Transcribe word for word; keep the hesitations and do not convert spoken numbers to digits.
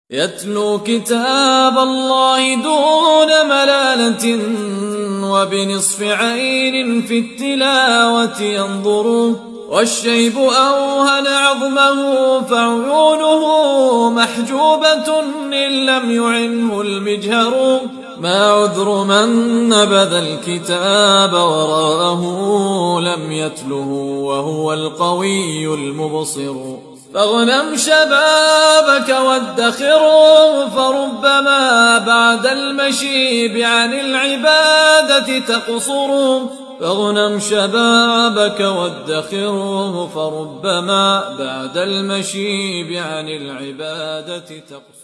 يتلو كتاب الله دون ملالة وبنصف عين في التلاوة ينظر، والشيب أوهن عظمه فعيونه محجوبة إن لم يعنه المجهر. ما عذر من نبذ الكتاب وراءه لم يتله وهو القوي المبصر. فاغنم شبابك وادخره فربما بعد المشيب عن العبادة تقصر. فاغنم شبابك وادخره فربما بعد المشيب عن العبادة تقصر.